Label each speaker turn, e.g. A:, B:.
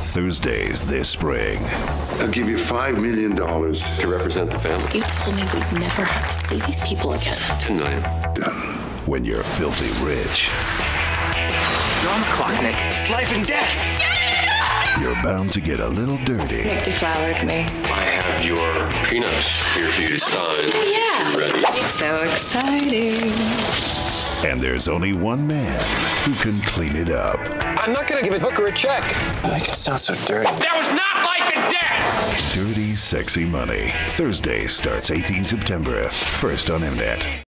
A: Thursdays this spring.
B: I'll give you $5 million to represent the family.
C: You told me we'd never have to see these people again.
B: $10 million. Done.
A: When you're filthy rich,
D: You're on the clock, Nick. It's life and death.
A: you're bound to get a little dirty.
C: Nick deflowered me.
B: I have your prenups here for you to sign.
C: Yeah.
B: Ready?
C: So exciting.
A: And there's only one man who can clean it up.
E: I'm not gonna give a hooker a check.
F: Make it sound so dirty.
D: That was not life and death.
A: Dirty Sexy Money. Thursday starts 18 September. First on Mnet.